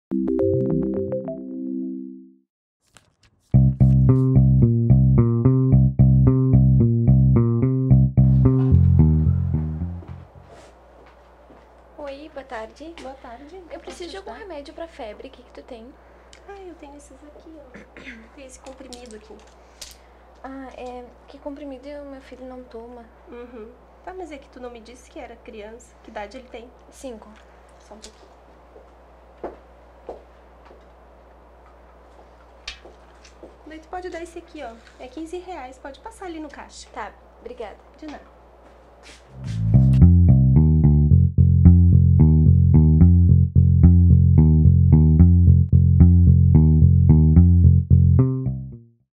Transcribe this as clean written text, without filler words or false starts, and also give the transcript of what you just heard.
Oi, boa tarde. Boa tarde. Eu preciso de algum remédio pra febre. O que que tu tem? Eu tenho esses aqui, ó. Tem esse comprimido aqui. Que comprimido meu filho não toma? Uhum. Tá, mas é que tu não me disse que era criança. Que idade ele tem? 5. Só um pouquinho. Daí tu pode dar esse aqui, ó. É R$15. Pode passar ali no caixa. Tá, obrigada. De nada.